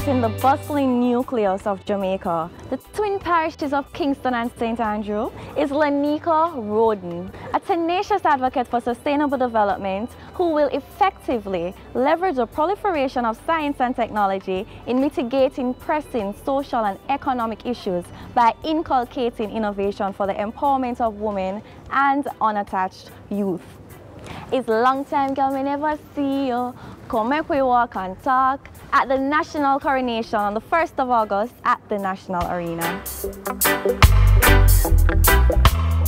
Located in the bustling nucleus of Jamaica, the twin parishes of Kingston and St. Andrew, is LENEKA RHODEN, a tenacious advocate for sustainable development who will effectively leverage the proliferation of science and technology in mitigating pressing social and economic issues by inculcating innovation for the empowerment of women and unattached youth. It's long time, girl, we never see you. Come make we walk and talk at the National Coronation on the 1st of August at the National Arena.